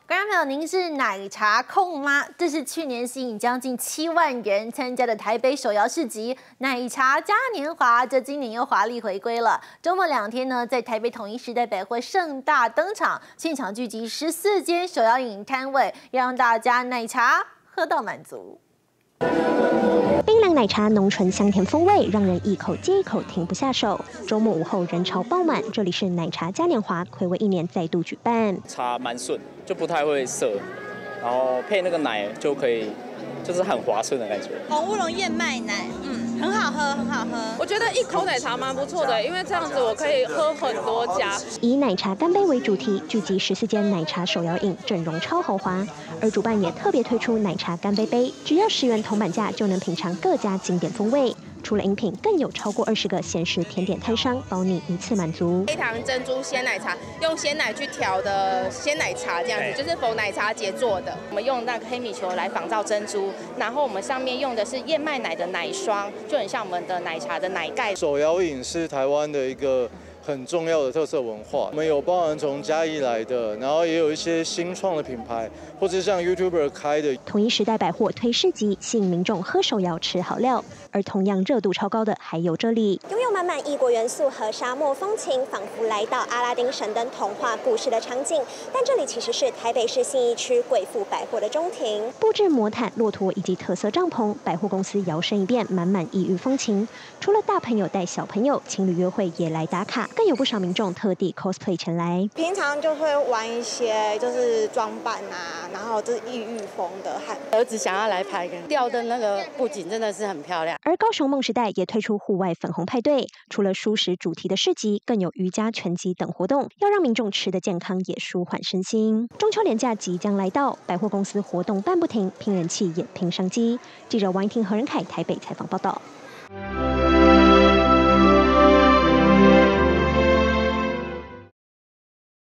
观众朋友，您是奶茶控吗？这是去年吸引将近7万人参加的台北手摇市集奶茶嘉年华，这今年又华丽回归了。周末2天呢，在台北统一时代百货盛大登场，现场聚集14间手摇饮摊位，让大家奶茶喝到满足。 冰凉奶茶浓醇香甜风味，让人一口接一口停不下手。周末午后人潮爆满，这里是奶茶嘉年华，睽违1年再度举办。 茶蛮顺，就不太会涩，然后配那个奶就可以，就是很滑顺的感觉。 红乌龙燕麦奶，很好喝，很好喝。 我觉得一口奶茶蛮不错的，因为这样子我可以喝很多家。 以奶茶干杯为主题，聚集14间奶茶手摇饮，阵容超豪华。而主办也特别推出奶茶干杯杯，只要10元铜板价就能品尝各家经典风味。除了饮品，更有超过20个鲜食甜点摊商，包你一次满足。 黑糖珍珠鲜奶茶，用鲜奶去调的鲜奶茶，这样子就是否奶茶节做的。 我们用那个黑米球来仿造珍珠，然后我们上面用的是燕麦奶的奶霜，就很像我们的奶茶的奶盖。 手摇饮是台湾的一个很重要的特色文化，我们有包含从嘉义来的，然后也有一些新创的品牌，或者像 YouTuber 开的。 统一时代百货推市集，吸引民众喝手摇吃好料。而同样热度超高的还有这里，拥有满满异国元素和沙漠风情，仿佛来到阿拉丁神灯童话故事的场景。但这里其实是台北市信义区贵妇百货的中庭，布置魔毯、骆驼以及特色帐篷，百货公司摇身一变，满满异域风情。除了大朋友带小朋友，情侣约会也来打卡，更有不少民众特地 cosplay 前来。 平常就会玩一些就是装扮啊，然后就是异域风的。 儿子想要来拍个吊的那个布景，真的是很漂亮。 而高雄梦时代也推出户外粉红派对，除了蔬食主题的市集，更有瑜伽、拳击等活动，要让民众吃得健康，也舒缓身心。中秋连假即将来到，百货公司活动办不停，拼人气也拼商机。记者王一婷、何仁凯台北采访报道。